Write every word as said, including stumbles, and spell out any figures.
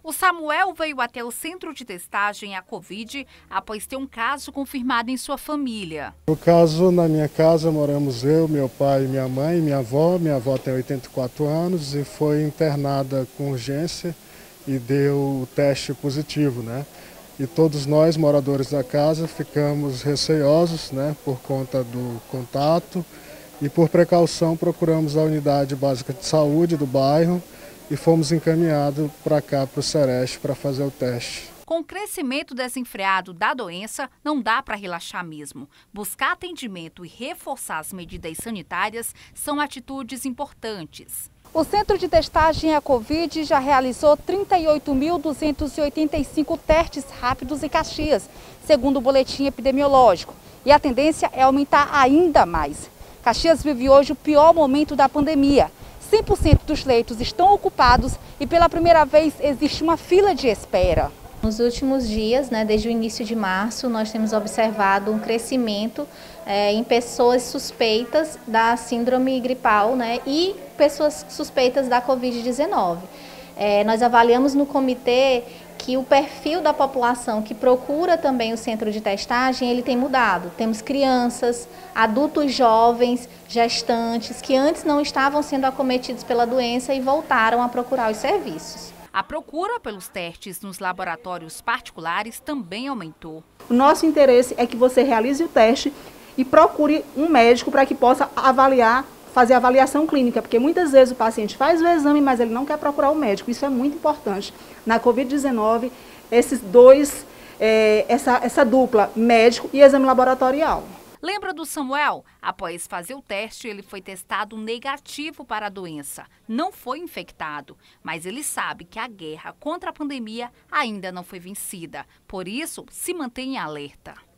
O Samuel veio até o centro de testagem à Covid após ter um caso confirmado em sua família. No caso, na minha casa, moramos eu, meu pai, minha mãe e minha avó. Minha avó tem oitenta e quatro anos e foi internada com urgência e deu o teste positivo, né? E todos nós, moradores da casa, ficamos receosos, né, por conta do contato e por precaução procuramos a unidade básica de saúde do bairro e fomos encaminhados para cá, para o Sereste, para fazer o teste. Com o crescimento desenfreado da doença, não dá para relaxar mesmo. Buscar atendimento e reforçar as medidas sanitárias são atitudes importantes. O Centro de Testagem à Covid já realizou trinta e oito mil duzentos e oitenta e cinco testes rápidos em Caxias, segundo o boletim epidemiológico. E a tendência é aumentar ainda mais. Caxias vive hoje o pior momento da pandemia. cem por cento dos leitos estão ocupados e pela primeira vez existe uma fila de espera. Nos últimos dias, né, desde o início de março, nós temos observado um crescimento é, em pessoas suspeitas da síndrome gripal, né, e pessoas suspeitas da covid dezenove. É, nós avaliamos no comitê que o perfil da população que procura também o centro de testagem, ele tem mudado. Temos crianças, adultos jovens, gestantes, que antes não estavam sendo acometidos pela doença e voltaram a procurar os serviços. A procura pelos testes nos laboratórios particulares também aumentou. O nosso interesse é que você realize o teste e procure um médico para que possa avaliar, fazer a avaliação clínica, porque muitas vezes o paciente faz o exame, mas ele não quer procurar o médico. Isso é muito importante. Na covid dezenove, esses dois, é, essa, essa dupla, médico e exame laboratorial. Lembra do Samuel? Após fazer o teste, ele foi testado negativo para a doença. Não foi infectado, mas ele sabe que a guerra contra a pandemia ainda não foi vencida. Por isso, se mantém em alerta.